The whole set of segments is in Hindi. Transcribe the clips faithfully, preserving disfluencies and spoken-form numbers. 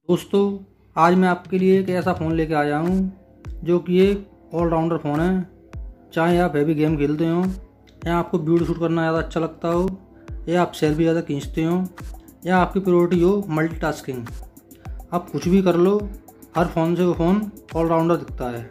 दोस्तों, आज मैं आपके लिए एक ऐसा फ़ोन लेके आया हूँ जो कि एक ऑलराउंडर फ़ोन है। चाहे आप हैवी गेम खेलते हो, या आपको वीडियो शूट करना ज़्यादा अच्छा लगता हो, या आप सेल्फी ज़्यादा खींचते हो, या आपकी प्रायोरिटी हो मल्टीटास्किंग, आप कुछ भी कर लो, हर फ़ोन से वो फ़ोन ऑलराउंडर दिखता है।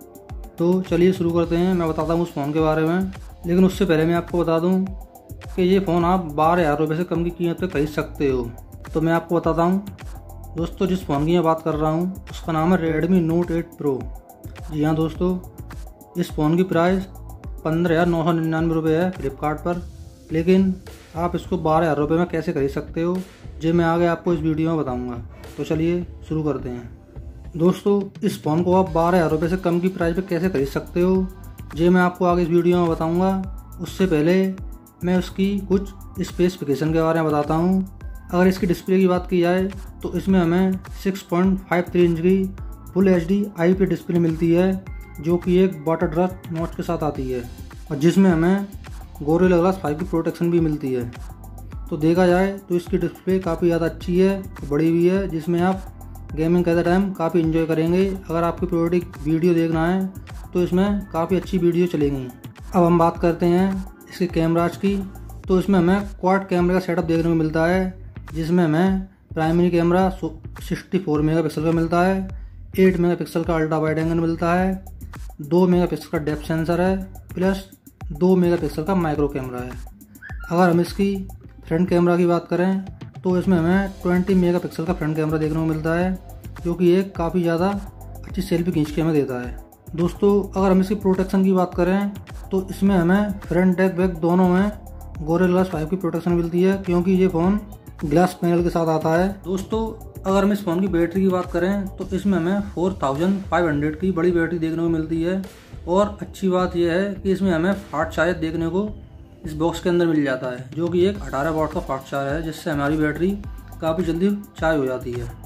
तो चलिए शुरू करते हैं। मैं बताता हूँ उस फ़ोन के बारे में, लेकिन उससे पहले मैं आपको बता दूँ कि ये फ़ोन आप बारह हज़ार रुपये से कम की कीमत पर खरीद सकते हो। तो मैं आपको बताता हूँ दोस्तों, जिस फ़ोन की मैं बात कर रहा हूँ उसका नाम है रेडमी नोट एट प्रो। जी हाँ दोस्तों, इस फ़ोन की प्राइस पंद्रह हज़ार नौ सौ निन्यानवे रुपये है फ्लिपकार्ट पर, लेकिन आप इसको बारह हज़ार रुपये में कैसे खरीद सकते हो जो मैं आगे आपको इस वीडियो में बताऊँगा। तो चलिए शुरू करते हैं। दोस्तों, इस फ़ोन को आप बारह हज़ार रुपये से कम की प्राइस पर कैसे खरीद सकते हो जो मैं आपको आगे इस वीडियो में बताऊँगा। उससे पहले मैं उसकी कुछ स्पेसिफिकेशन के बारे में बताता हूँ। अगर इसकी डिस्प्ले की बात की जाए तो इसमें हमें six point five three inch की full H D I P display मिलती है, जो कि एक वाटर ड्रॉप नॉच के साथ आती है, और जिसमें हमें गोरिल्ला ग्लास फाइव की प्रोटेक्शन भी मिलती है। तो देखा जाए तो इसकी डिस्प्ले काफ़ी ज़्यादा अच्छी है, बड़ी हुई है, जिसमें आप गेमिंग करते टाइम काफ़ी इन्जॉय करेंगे। अगर आपकी प्रायोरिटी वीडियो देखना है तो इसमें काफ़ी अच्छी वीडियो चलेंगी। अब हम बात करते हैं इसके कैमराज की। तो इसमें हमें क्वाड कैमरे का सेटअप देखने को मिलता है, जिसमें हमें primary camera sixty four megapixel का मिलता है, एट मेगापिक्सल का अल्ट्रा वाइड एंगल मिलता है, टू मेगापिक्सल का डेप्थ सेंसर है, प्लस टू मेगापिक्सल का माइक्रो कैमरा है। अगर हम इसकी फ्रंट कैमरा की बात करें तो इसमें हमें ट्वेंटी मेगापिक्सल का फ्रंट कैमरा देखने को मिलता है, जो कि एक काफ़ी ज़्यादा अच्छी सेल्फी खींच के हमें देता है। दोस्तों, अगर हम इसकी प्रोटेक्शन की बात करें तो इसमें हमें फ्रंट बैक बैक दोनों में गोरिल्ला ग्लास फाइव की प्रोटेक्शन मिलती है, क्योंकि ये फ़ोन ग्लास पैनल के साथ आता है। दोस्तों, अगर हम इस फ़ोन की बैटरी की बात करें तो इसमें हमें फोर थाउजेंड फाइव हंड्रेड की बड़ी बैटरी देखने को मिलती है, और अच्छी बात यह है कि इसमें हमें फास्ट चार्जर देखने को इस बॉक्स के अंदर मिल जाता है, जो कि एक अठारह वाट का फास्ट चार्जर है, जिससे हमारी बैटरी काफ़ी जल्दी चार्ज हो जाती है।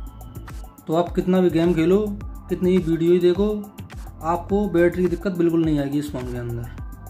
तो आप कितना भी गेम खेलो, कितनी भी वीडियो ही देखो, आपको बैटरी की दिक्कत बिल्कुल नहीं आएगी इस फ़ोन के अंदर।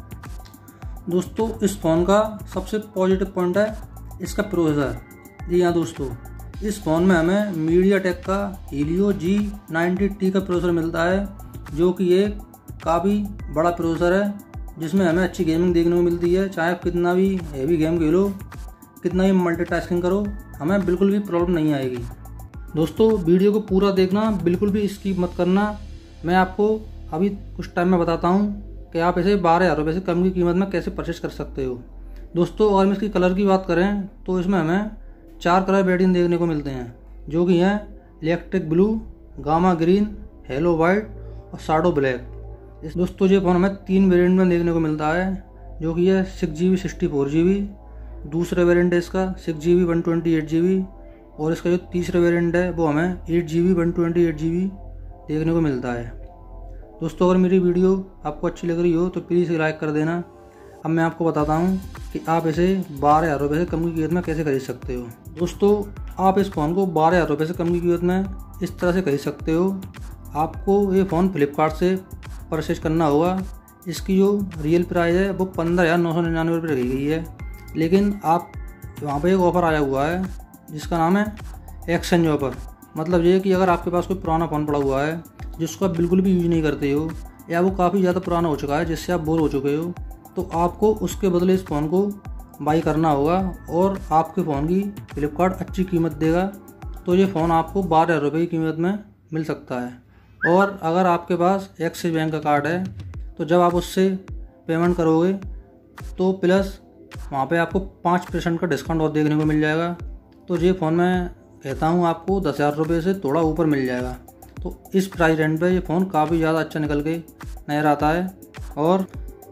दोस्तों, इस फ़ोन का सबसे पॉजिटिव पॉइंट है इसका प्रोसेसर। जी हाँ दोस्तों, इस फ़ोन में हमें मीडियाटेक का हीलियो जी नाइंटी टी का प्रोसेसर मिलता है, जो कि एक काफ़ी बड़ा प्रोसेसर है, जिसमें हमें अच्छी गेमिंग देखने को मिलती है। चाहे आप कितना भी हैवी गेम खेलो, कितना भी मल्टीटास्किंग करो, हमें बिल्कुल भी प्रॉब्लम नहीं आएगी। दोस्तों, वीडियो को पूरा देखना, बिल्कुल भी स्किप मत करना। मैं आपको अभी कुछ टाइम में बताता हूँ कि आप इसे बारह हज़ार रुपये से कम की कीमत में कैसे परचेज कर सकते हो। दोस्तों, अगर हम इसकी कलर की बात करें तो इसमें हमें चार कलर वेरिएंट देखने को मिलते हैं, जो कि हैं electric blue, gamma green, halo white और शाडो ब्लैक। इस दोस्तों, ये फ़ोन हमें तीन वेरिएंट में देखने को मिलता है, जो कि है six G B sixty four G B, दूसरा वेरिएंट है इसका six G B one twenty eight G B, और इसका जो तीसरा वेरिएंट है वो हमें eight G B one twenty eight G B देखने को मिलता है। दोस्तों, अगर मेरी वीडियो आपको अच्छी लग रही हो तो प्लीज़ लाइक कर देना। अब मैं आपको बताता हूँ कि आप इसे बारह हज़ार रुपये से कम की कीमत में कैसे खरीद सकते हो। दोस्तों, आप इस फ़ोन को बारह हज़ार रुपये से कम की कीमत में इस तरह से खरीद सकते हो। आपको ये फ़ोन फ्लिपकार्ट से परचेज करना होगा। इसकी जो रियल प्राइस है वो पंद्रह हज़ार नौ सौ निन्यानवे रुपये रखी गई है, लेकिन आप वहाँ पर एक ऑफ़र आया हुआ है जिसका नाम है एक्सचेंज ऑफ़र। मतलब ये कि अगर आपके पास कोई पुराना फ़ोन पड़ा हुआ है जिसको आप बिल्कुल भी यूज नहीं करते हो, या वो काफ़ी ज़्यादा पुराना हो चुका है जिससे आप बोर हो चुके हो, तो आपको उसके बदले इस फ़ोन को बाई करना होगा, और आपके फ़ोन की फ्लिपकार्ट अच्छी कीमत देगा। तो ये फ़ोन आपको बारह हज़ार रुपये की कीमत में मिल सकता है। और अगर आपके पास एक्सिस बैंक का कार्ड है तो जब आप उससे पेमेंट करोगे तो प्लस वहाँ पे आपको पाँच परसेंट का डिस्काउंट और देखने को मिल जाएगा। तो ये फ़ोन मैं कहता हूँ आपको दस हज़ार रुपये से थोड़ा ऊपर मिल जाएगा। तो इस प्राइस रेंज पे ये फ़ोन काफ़ी ज़्यादा अच्छा निकल के नज़र आता है, और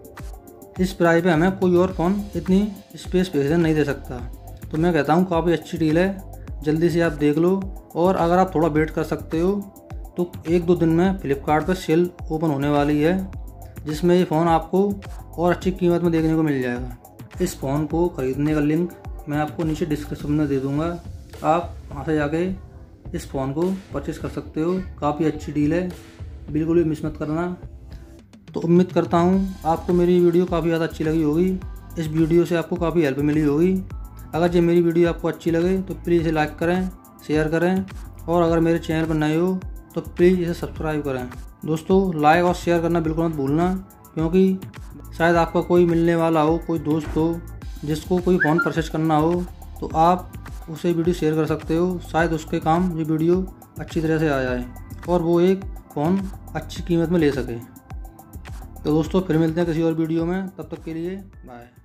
इस प्राइस पे हमें कोई और फ़ोन इतनी स्पेसिफिकेशन नहीं दे सकता। तो मैं कहता हूँ काफ़ी अच्छी डील है, जल्दी से आप देख लो। और अगर आप थोड़ा वेट कर सकते हो तो एक दो दिन में फ्लिपकार्ट पर सेल ओपन होने वाली है, जिसमें ये फ़ोन आपको और अच्छी कीमत में देखने को मिल जाएगा। इस फ़ोन को ख़रीदने का लिंक मैं आपको नीचे डिस्क्रिप्शन में दे दूँगा, आप वहाँ से जाके इस फ़ोन को परचेज़ कर सकते हो। काफ़ी अच्छी डील है, बिल्कुल भी मिस मत करना। तो उम्मीद करता हूँ आपको मेरी वीडियो काफ़ी ज़्यादा अच्छी लगी होगी। इस वीडियो से आपको काफ़ी हेल्प मिली होगी। अगर ये मेरी वीडियो आपको अच्छी लगे तो प्लीज़ इसे लाइक करें, शेयर करें और अगर मेरे चैनल पर नए हो तो प्लीज़ इसे सब्सक्राइब करें। दोस्तों लाइक और शेयर करना बिल्कुल मत भूलना, क्योंकि शायद आपका कोई मिलने वाला हो, कोई दोस्त हो जिसको कोई फ़ोन परचेज करना हो, तो आप उसे वीडियो शेयर कर सकते हो। शायद उसके काम ये वीडियो अच्छी तरह से आ जाए और वो एक फ़ोन अच्छी कीमत में ले सके। तो दोस्तों फिर मिलते हैं किसी और वीडियो में, तब तक के लिए बाय।